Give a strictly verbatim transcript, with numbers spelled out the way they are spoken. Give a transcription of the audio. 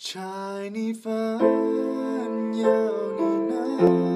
ชายในฝันยาวนี่นะ